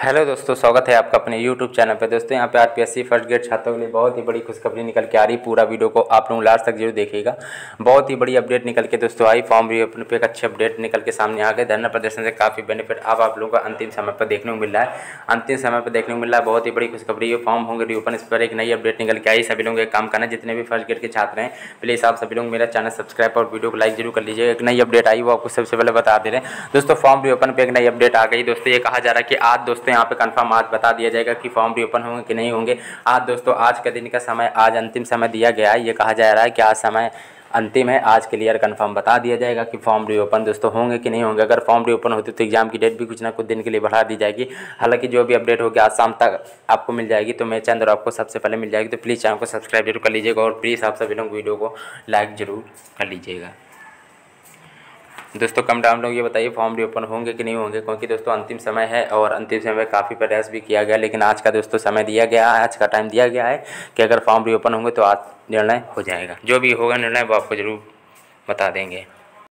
Hello दोस्तों, स्वागत है आपका अपने YouTube चैनल पे। दोस्तों यहाँ पे आरपीएससी फर्स्ट ग्रेड छात्रों के लिए बहुत ही बड़ी खुशखबरी निकल के आ रही। पूरा वीडियो को आप लोग लास्ट तक जरूर देखिएगा। बहुत ही बड़ी अपडेट निकल के दोस्तों आई। फॉर्म रीओपन पे एक अच्छे अपडेट निकल के सामने आ गए। धरना प्रदर्शन से काफ़ी बेनिफिट अब आप लोगों को अंतिम समय पर देखने को मिल रहा है। अंतिम समय पर देखने को मिल रहा है। बहुत ही बड़ी खुशखबरी है। फॉर्म होंगे रीओपन, इस पर एक नई अपडेट निकल के आई। सभी लोग एक काम करना, जितने भी फर्स्ट ग्रेड के छात्र हैं प्लीज़ आप सभी लोग मेरा चैनल सब्सक्राइब और वीडियो को लाइक जरूर कर लीजिए। एक नई अपडेट आई वो आपको सबसे पहले बता दे रहे हैं। दोस्तों फॉर्म रीओपन पे एक नई अपडेट आ गई। दोस्तों ये कहा जा रहा है कि आज दोस्तों यहाँ पे कंफर्म आज बता दिया जाएगा कि फॉर्म रीओपन होंगे कि नहीं होंगे। आज दोस्तों आज के दिन का समय, आज अंतिम समय दिया गया है। ये कहा जा रहा है कि आज समय अंतिम है। आज क्लियर कंफर्म बता दिया जाएगा कि फॉर्म रीओपन दोस्तों होंगे कि नहीं होंगे। अगर फॉर्म रीओपन होती तो एग्जाम की डेट भी कुछ ना कुछ दिन के लिए बढ़ा दी जाएगी। हालांकि जो भी अपडेट होगी आज शाम तक आपको मिल जाएगी, तो मेरे चैनल आपको सबसे पहले मिल जाएगी। तो प्लीज़ चैनल को सब्सक्राइब जरूर कर लीजिएगा और प्लीज़ आप सभी लोग वीडियो को लाइक जरूर कर लीजिएगा। दोस्तों कम डाउन लोग ये बताइए फॉर्म रीओपन होंगे कि नहीं होंगे, क्योंकि दोस्तों अंतिम समय है और अंतिम समय में काफ़ी प्रयास भी किया गया, लेकिन आज का दोस्तों समय दिया गया है, आज का टाइम दिया गया है कि अगर फॉर्म रीओपन होंगे तो आज निर्णय हो जाएगा। जो भी होगा निर्णय वो आपको ज़रूर बता देंगे।